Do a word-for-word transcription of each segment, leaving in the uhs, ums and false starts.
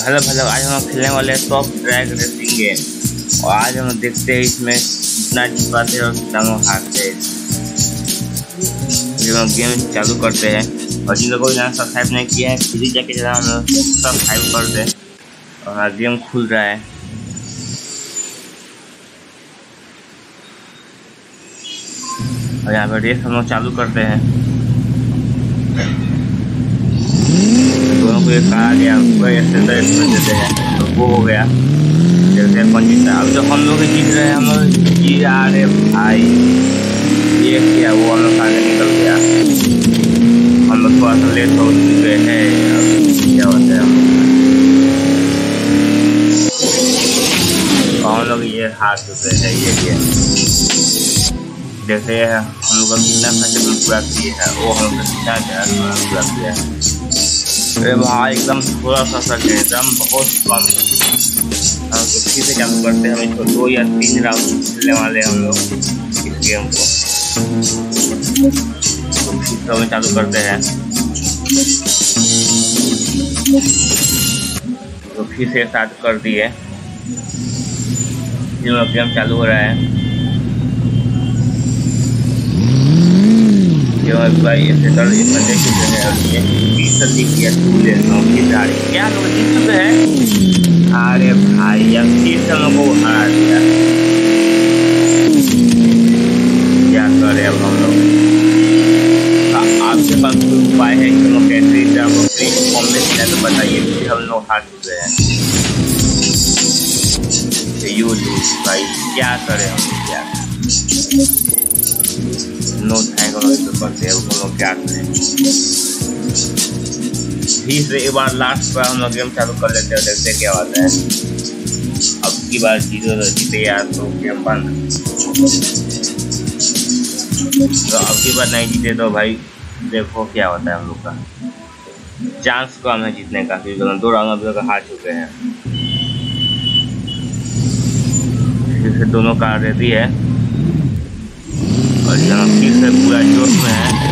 Hello hello, आज हम खेलने वाले हैं टॉप ड्रैग रेसिंग गेम। और आज हम देखते हैं इसमें कितना जीत पाते हैं और कितना हम हारते हैं। हम गेम चालू करते हैं और जिन लोगों ने सब्सक्राइब नहीं किया है प्लीज जाके जरा हम लोग सब्सक्राइब कर दें। और हमारा गेम खुल रहा है। और यहाँ पर रेस हम लोग चालू करते हैं। दोनों को एक आ गया, देते हैं तो वो हो गया। जैसे पंजीता अब जो हम लोग जीत रहे हैं, हम लोग जी आ रहे भाई। ये किया वो हम लोग आगे निकल गया। हम लोग थोड़ा सा लेट हो चुके हैं। क्या होता है हम लोग ये हार चुके हैं। ये गेम जैसे हम लोग कितना खर्चे में पूरा किए हैं वो हम लोग कितना पूरा किया है। अरे वहाँ एकदम थोड़ा सा सक है, एकदम बहुत कम। हम किसी से चालू करते हैं। हम इसको दो या तीन राउंड खेलने वाले हैं हम लोग इस गेम को। तो हम चालू करते हैं तो फिर से स्टार्ट कर दिए। गेम चालू हो रहा है। भाई ऐसे कर क्या लोग जीत चुके हैं। अरे भाई अब फिर से लोगों को हरा दिया। क्या करें अब हम लोग। आपके पास कोई उपाय है कि लोग कैसे कॉमेंट है तो बताइए। फिर हम लोग हार चुके हैं। यू भाई क्या करें हम क्या नो थैंक तो करते हैं हम लोग क्या करें। फिर से एक बार लास्ट बार हम लोग गेम चालू कर लेते हैं, देखते क्या होता है। अब की बार जीरो जीते यार तो गेम बंद। तो अब की बार नहीं जीते तो भाई देखो क्या होता है हम लोग का। चांस कम है जीतने का, क्योंकि दो राउंड अभी तक हार चुके हैं। फिर से दोनों कार रेडी है और यहाँ फिर से पूरा जोश में है।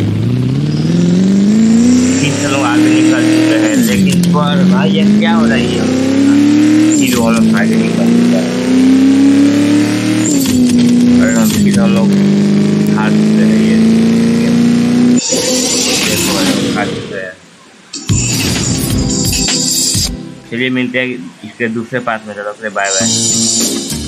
फिर से लोग आगे निकल चुके हैं, लेकिन पर भाई ये क्या हो रही है। हीरो हम लोग आगे निकल चुके हैं और हम फिर हम लोग हार चुके हैं। ये देखो हार चुके हैं। चलिए मिलते हैं इसके दूसरे पार्ट में। चलो बाय बाय।